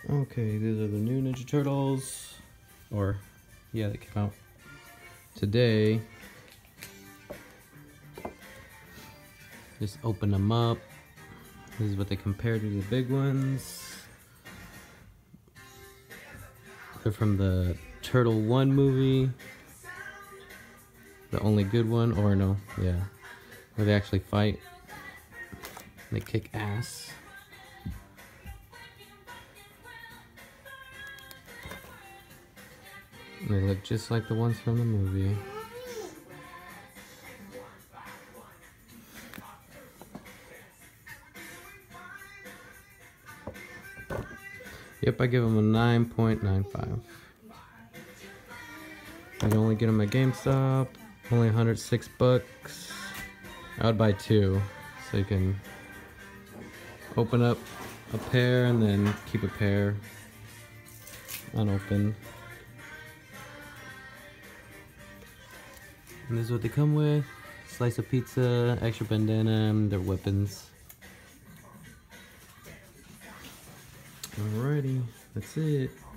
Okay, these are the new Ninja Turtles. Or, yeah, they came out today. Just open them up. This is what they compare to the big ones. They're from the Turtle 1 movie. The only good one, or no, yeah. Where they actually fight. They kick ass. And they look just like the ones from the movie. Yep, I give them a 9.95. I can only get them at GameStop. Only 106 bucks. I would buy two, so you can open up a pair and then keep a pair unopened. And this is what they come with. Slice of pizza, extra bandana, and their weapons. Alrighty, that's it.